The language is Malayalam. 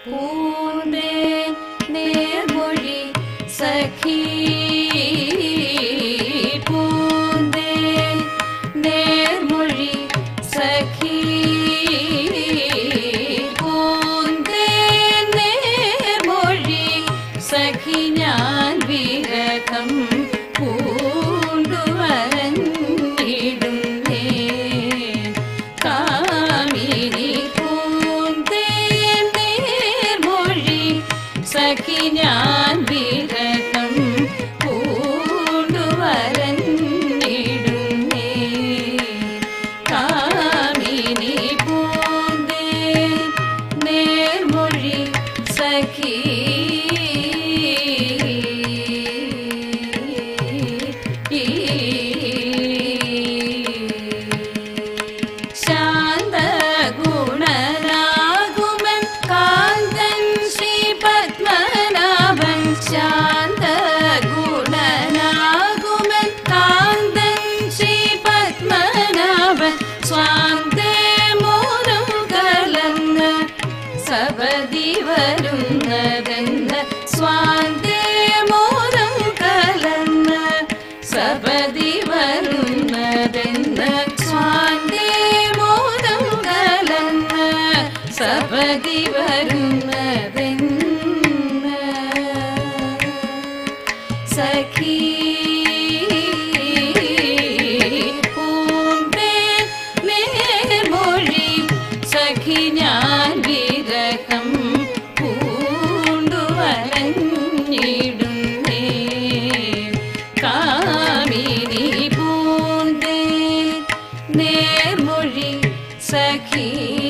പൂന്തേ നേർമൊഴി സഖി പൂന്തേ നേർമൊഴി സഖി പൂന്തേ നേർമൊഴി സഖി ഞാൻ വിരഹം പൂണ്ടുവരഞ്ഞിടുന്നേ കാമിനി പൂന്തേ നേർമൊഴി സഖി ഞാൻ വിരഹം പൂണ്ടുവരഞ്ഞിടുന്നേ കാമിനി പൂന്തേ നേർമൊഴി സഖി ശാന്ത ഗുണരാകുമൻ കാന്തൻ ശ്രീ പത്മനാഭൻ ശാന്ത ഗുണരാകുമൻ കാന്തൻ ശ്രീ പത്മനാഭൻ സ്വാന്തേ മോരം കലർന്ന് സവതി വരുന്നതെന്ന് സ്വാന്തേ മോരം കലർന്ന് സവതി വരുന്നതെന്ന് സ്വാന്തേ മോരം കലർന്ന് സവതി വരുന്നതെന്ന് സഖി പൂന്തേ നേർമൊഴി സഖി ഞാൻ വിരഹം പൂണ്ടുവരഞ്ഞിടുന്നേ കാമിനി പൂന്തേ നേർമൊഴി സഖി